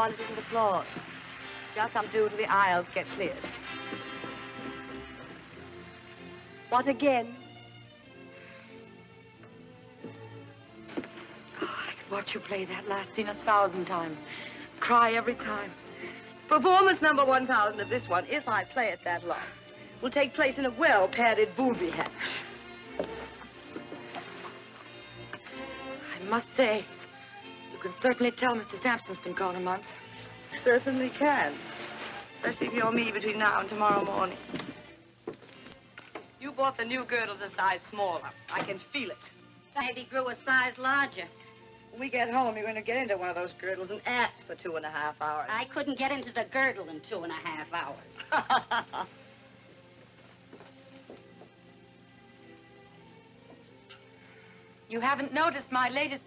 on that isn't applause. Just some due to the aisles get cleared. What again? Oh, I could watch you play that last scene 1,000 times. Cry every time. Performance number 1,000 of this one, if I play it that long, will take place in a well-padded booby hatch. I must say, you can certainly tell Mr. Sampson's been gone a month. Certainly can. Especially if you're me between now and tomorrow morning. You bought the new girdles a size smaller. I can feel it. Maybe grew a size larger. When we get home, you're going to get into one of those girdles and act for 2.5 hours. I couldn't get into the girdle in 2.5 hours. You haven't noticed my latest